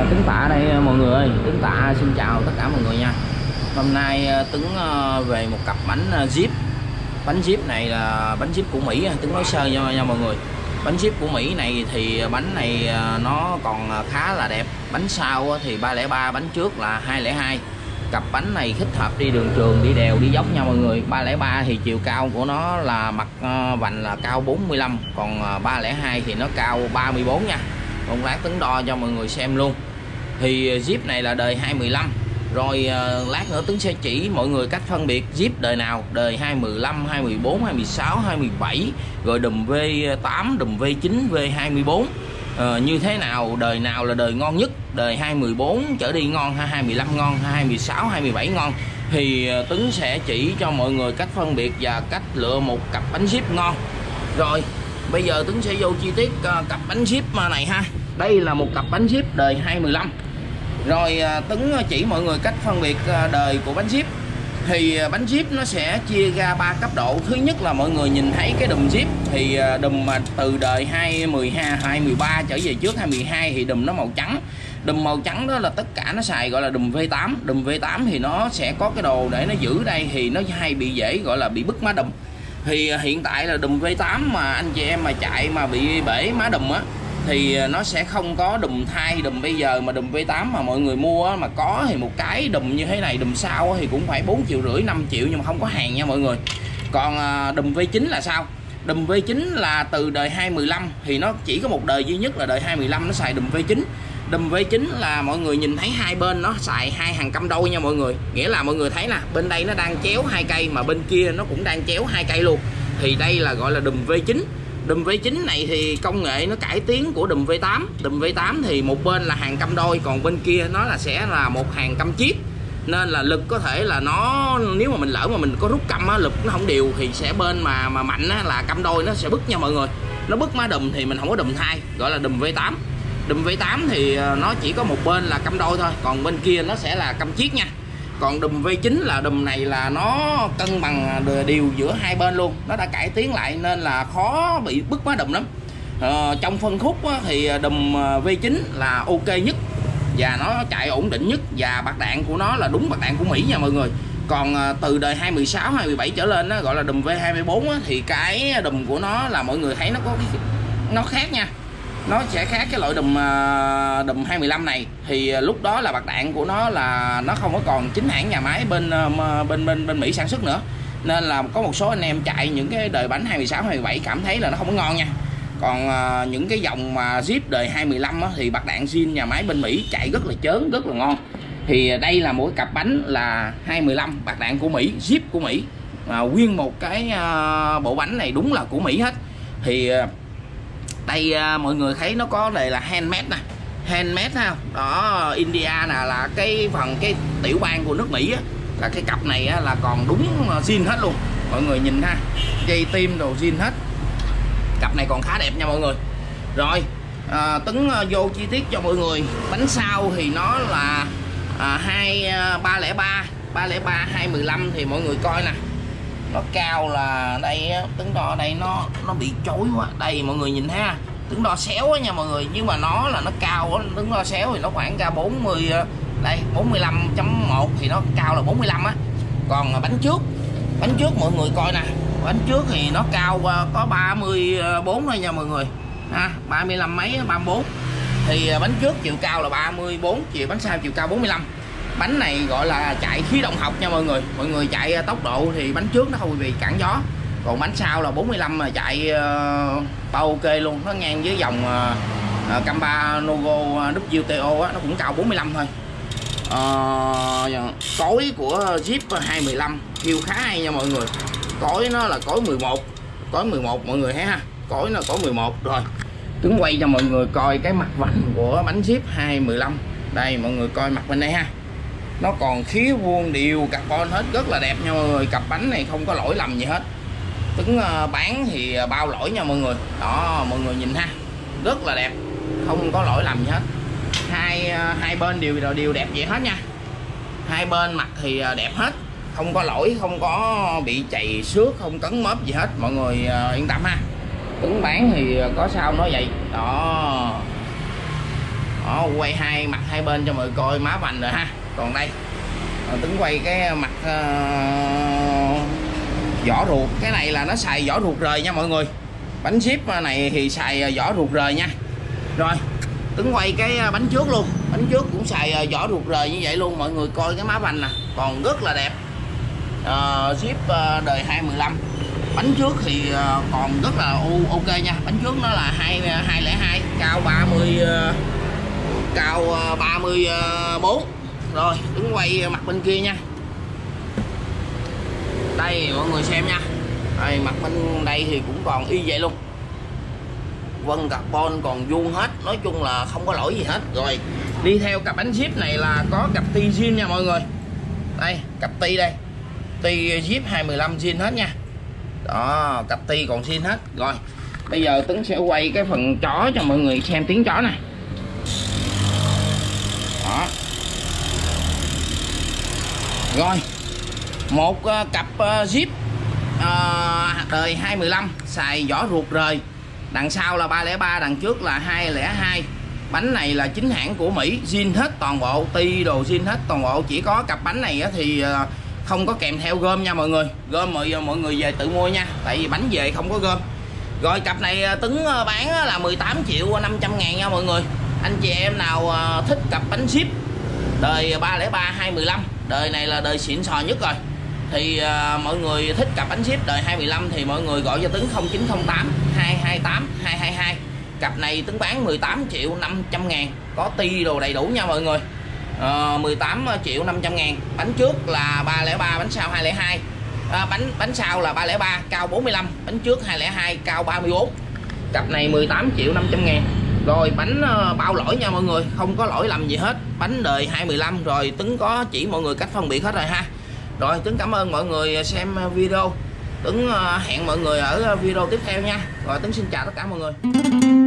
Tuấn Tạ đây mọi người ơi. Tuấn Tạ xin chào tất cả mọi người nha. Hôm nay Tuấn về một cặp bánh Jeep. Bánh Jeep này là bánh Jeep của Mỹ. Tuấn nói sơ nha mọi người. Bánh Jeep của Mỹ này thì bánh này nó còn khá là đẹp. Bánh sau thì 303, bánh trước là 202. Cặp bánh này thích hợp đi đường trường, đi đèo, đi dốc nha mọi người. 303 thì chiều cao của nó là mặt vành là cao 45, còn 302 thì nó cao 34 nha. Một lát Tuấn đo cho mọi người xem luôn. Thì Jeep này là đời 2015. Rồi lát nữa Tuấn sẽ chỉ mọi người cách phân biệt Jeep đời nào, đời 2015, 2014, 2016, 2017, rồi đùm V8, đùm V9, V24 như thế nào, đời nào là đời ngon nhất. Đời 2014 trở đi ngon, 2015 ngon, 2016, 2017 ngon. Thì Tuấn sẽ chỉ cho mọi người cách phân biệt và cách lựa một cặp bánh Jeep ngon. Rồi bây giờ Tuấn sẽ vô chi tiết cặp bánh Jeep này ha. Đây là một cặp bánh Jeep đời 2015. Rồi Tuấn chỉ mọi người cách phân biệt đời của bánh Jeep. Thì bánh Jeep nó sẽ chia ra 3 cấp độ. Thứ nhất là mọi người nhìn thấy cái đùm Jeep thì đùm mà từ đời 2012, 2013 trở về trước 2012 thì đùm nó màu trắng. Đùm màu trắng đó là tất cả nó xài gọi là đùm V8. Đùm V8 thì nó sẽ có cái đồ để nó giữ đây, thì nó hay bị dễ gọi là bị bứt má đùm. Thì hiện tại là đùm V8 mà anh chị em mà chạy mà bị bể má đùm á thì nó sẽ không có đùm thay. Đùm bây giờ mà đùm V8 mà mọi người mua mà có thì một cái đùm như thế này, đùm sau thì cũng phải 4,5 triệu, 5 triệu, nhưng mà không có hàng nha mọi người. Còn đùm V9 là sao? Đùm V9 là từ đời 2015 thì nó chỉ có một đời duy nhất là đời 2015 nó xài đùm V9. Đùm V9 là mọi người nhìn thấy hai bên nó xài hai hàng căm đôi nha mọi người. Nghĩa là mọi người thấy nè, bên đây nó đang chéo 2 cây mà bên kia nó cũng đang chéo 2 cây luôn. Thì đây là gọi là đùm V9. Đùm V9 này thì công nghệ nó cải tiến của đùm V8. Đùm V8 thì một bên là hàng căm đôi, còn bên kia nó sẽ là một hàng căm chiết. Nên là lực có thể là nó, nếu mà mình lỡ mà mình có rút căm á, lực nó không đều thì sẽ bên mà mạnh á, là căm đôi nó sẽ bứt nha mọi người. Nó bứt má đùm thì mình không có đùm thay, gọi là đùm V8. Đùm V8 thì nó chỉ có một bên là căm đôi thôi, còn bên kia nó sẽ là căm chiết nha. Còn đùm V9 là đùm này là nó cân bằng đều giữa hai bên luôn. Nó đã cải tiến lại nên là khó bị bứt má đùm lắm. Trong phân khúc thì đùm V9 là ok nhất và nó chạy ổn định nhất, và bạc đạn của nó là đúng bạc đạn của Mỹ nha mọi người. Còn từ đời 2016, 2017 trở lên đó, gọi là đùm V24 thì cái đùm của nó là mọi người thấy nó có nó khác nha. Nó sẽ khác cái loại đùm 215 này. Thì lúc đó là bạc đạn của nó là nó không có còn chính hãng nhà máy bên Mỹ sản xuất nữa, nên là có một số anh em chạy những cái đời bánh 2016, 2017 cảm thấy là nó không có ngon nha. Còn những cái dòng mà Jeep đời 2015 thì bạc đạn zin nhà máy bên Mỹ chạy rất là chớn, rất là ngon. Thì đây là một cặp bánh là 215 bạc đạn của Mỹ, Jeep của Mỹ. Nguyên một cái bộ bánh này đúng là của Mỹ hết. Thì đây mọi người thấy nó có đây là handmade nè, handmade ha. Đó, India nè là cái phần cái tiểu bang của nước Mỹ á, là cái cặp này á, là còn đúng zin hết luôn. Mọi người nhìn ha, dây tim đồ zin hết. Cặp này còn khá đẹp nha mọi người. Rồi Tuấn vô chi tiết cho mọi người. Bánh sau thì nó là 303 215 thì mọi người coi nè. Nó cao là đây Tuấn đo đây nó bị chối quá. Đây mọi người nhìn thấy ha, Tuấn đo xéo nha mọi người, nhưng mà nó là nó cao, Tuấn đo xéo thì nó khoảng ra 40, đây 45.1 thì nó cao là 45 á. Còn bánh trước mọi người coi nè, bánh trước thì nó cao có 34 thôi nha mọi người ha, 35 mấy 34. Thì bánh trước chiều cao là 34, bánh sau chiều cao 45. Bánh này gọi là chạy khí động học nha mọi người. Mọi người chạy tốc độ thì bánh trước nó không bị cản gió. Còn bánh sau là 45 mà chạy bao ok luôn. Nó ngang với dòng Campanogo WTO á, nó cũng cao 45 thôi. Cối của Jeep 215 kêu khá hay nha mọi người. Cối nó là cối 11. Cối 11 mọi người thấy ha. Cối nó có 11 rồi. Tuấn quay cho mọi người coi cái mặt vành của bánh Jeep 215. Đây mọi người coi mặt bên đây ha. Nó còn khía vuông đều carbon hết, rất là đẹp nha mọi người. Cặp bánh này không có lỗi lầm gì hết. Tuấn bán thì bao lỗi nha mọi người. Đó mọi người nhìn ha, rất là đẹp, không có lỗi lầm gì hết. Hai bên đều đẹp vậy hết nha. Hai bên mặt thì đẹp hết, không có lỗi, không có bị chày xước, không cấn móp gì hết. Mọi người yên tâm ha. Tuấn bán thì có sao nói vậy. Đó Đó, quay hai mặt hai bên cho mọi người coi má vành rồi ha. Còn đây Tuấn quay cái mặt vỏ ruột. Cái này là nó xài vỏ ruột rời nha mọi người. Bánh ship này thì xài vỏ ruột rời nha. Rồi Tuấn quay cái bánh trước luôn. Bánh trước cũng xài vỏ ruột rời như vậy luôn. Mọi người coi cái má vành nè, còn rất là đẹp. Jeep đời 2015. Bánh trước thì còn rất là ok nha. Bánh trước nó là 202, cao 30, cao 34. Rồi Tuấn quay mặt bên kia nha. Đây mọi người xem nha. Đây, mặt bên đây thì cũng còn y vậy luôn. Vân carbon còn vuông hết. Nói chung là không có lỗi gì hết. Rồi đi theo cặp bánh ship này là có cặp ti zin nha mọi người. Đây cặp ti đây, ti Jeep 215 zin hết nha. Đó, cặp ti còn zin hết. Rồi bây giờ Tuấn sẽ quay cái phần chó cho mọi người xem tiếng chó này. Đó. Rồi một cặp Jeep đời 2015 xài vỏ ruột rời. Đằng sau là 303, đằng trước là 202. Bánh này là chính hãng của Mỹ, zin hết toàn bộ, ti đồ zin hết toàn bộ. Chỉ có cặp bánh này thì không có kèm theo gom nha mọi người. Gom mọi người về tự mua nha, tại vì bánh về không có gom. Rồi cặp này Tuấn bán là 18.500.000 nha mọi người. Anh chị em nào thích cặp bánh ship đời 303 215, đời này là đời xịn sò nhất rồi, thì mọi người thích cặp bánh ship đời 215 thì mọi người gọi cho Tuấn 0908 228 222. Cặp này Tuấn bán 18.500.000, có ti đồ đầy đủ nha mọi người. 18.500.000. Bánh trước là 303, bánh sau 202. Bánh sau là 303 cao 45, bánh trước 202 cao 34. Cặp này 18.500.000. Rồi bánh bao lỗi nha mọi người, không có lỗi lầm gì hết. Bánh đời 215 rồi, Tuấn có chỉ mọi người cách phân biệt hết rồi ha. Rồi Tuấn cảm ơn mọi người xem video. Tuấn hẹn mọi người ở video tiếp theo nha. Rồi Tuấn xin chào tất cả mọi người.